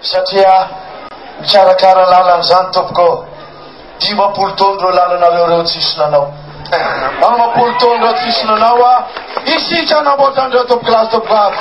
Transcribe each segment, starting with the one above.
satria mikarakara lalan'izany tompoko 10 taona reo lalanareo reo tsisy nanao 10 taona reo tsisy nanao a isika namboatran'ireo tompokilasy tompokavy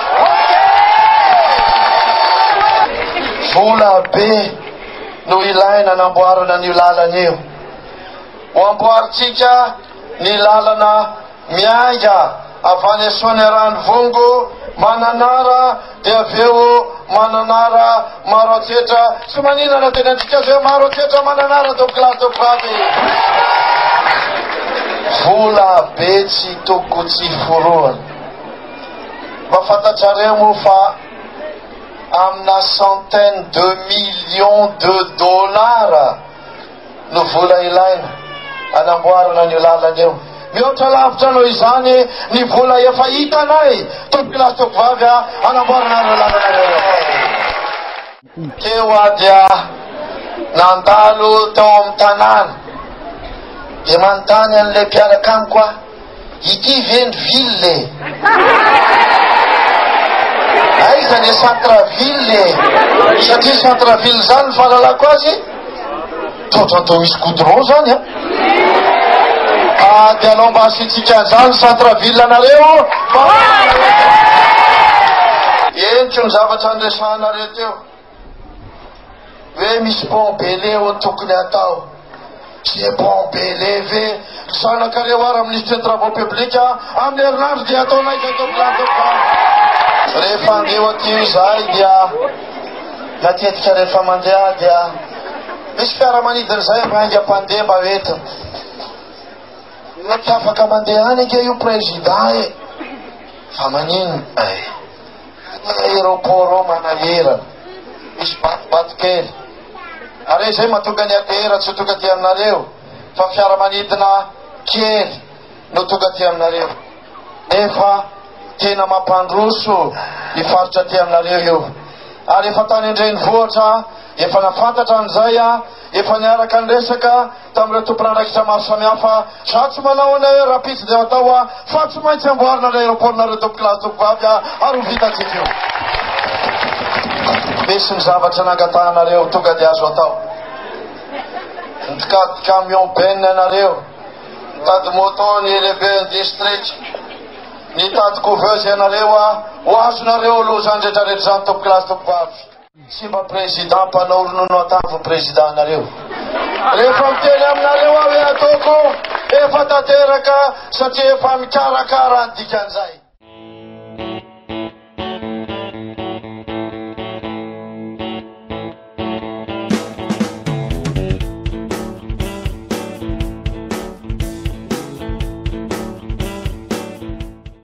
vola be no ilaina namboarana an'io lalana io ho amboaritsika ny lalana miainga avy any Soania Ranivongo Mananara dia avy eo Mananara Maroantsetra sy maninana tena antsika azy hoe Maroantsetra Mananara tompokilasy tompokavy vola be tsy toko tsy foroana mafantatrareo moa fa amina centaine de millions de dollars no vola ilaina anamboarana an'io lalana io mihoatra lavitra anao izany ny vola efa hitanay tompokilasy tompokavy anamboarana an'io lalana reo teo dia nandalo tao amin'ny tanàna dia manontany an'ilay mpiaraka amiko a ity veny ville aiza ny centre-ville satria centre-ville zany ny fahalalako azy totrantao misy goudron zany dia anao mba asitsika an'izany centre-ville anareo entiko ny zavatra andresanareo teo hoe misy pont bele o tokony atao sy pont bele ve sanakareo ary ministre de travaux publics amin'ny herinandro dia ataonay zay tompokilasy rehefa andeo aty zahay dia matetika rehefa mandeha dia misy fiaramanidina zay maingam-pandeha mba entina mety afaka mandeha any ake io président e fa maninona aéroport ao manahera misy batibaty kely are zay matonga ny atehera tsy ho tonga ty aminareo fa fiaramanidina kely no tonga ty aminareo nefa tena mampandroso ny faritra ty aminareo io ary efa tany an-drenivohitra efa nafantatra an'izay efa niaraka nyresaka tamin'ireo tompon'andraikitra maro samihafa za tsy manao ana hoe rapitsy dia atao fa tsy maintsy amboarina n'aéroportnareo tompokilasy tompokavy ary ho vitatsika io misy ny zavatra nangatahanareo tonga dia azo atao mitady camion benne anareo mitady moto ny lehibe district nitady couveuse anareo ho azonareo loza andretrarehetra zany tompokilasy tompokavy sy mba président mpanao ronono atavo président anareo rehefa miteny aminareo hoe ataoko efa tanteraka satria efa mikarakara ny dikan'izay